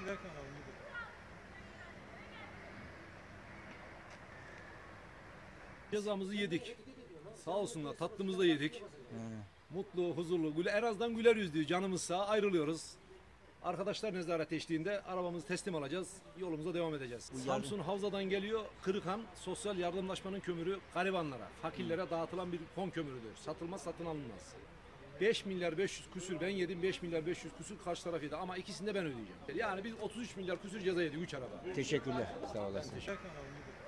giderken alalım. Cezamızı yedik. Sağ olsunlar, tatlımızı da yedik. Mutlu, huzurlu, en azından güler yüzlü, canımız sağ, ayrılıyoruz. Arkadaşlar nezaret eşliğinde arabamızı teslim alacağız, yolumuza devam edeceğiz. Samsun Havza'dan geliyor, Kırıkhan Sosyal Yardımlaşmanın kömürü garibanlara, fakirlere dağıtılan bir fon kömürüdür. Satılmaz, satın alınmaz. 5 milyar 500 küsür ben yedim, 5 milyar 500 küsür karşı taraf yedi ama ikisini de ben ödeyeceğim. Yani biz 33 milyar küsür ceza yedik 3 araba. Teşekkürler. Sağ olasın. Giderken alalım.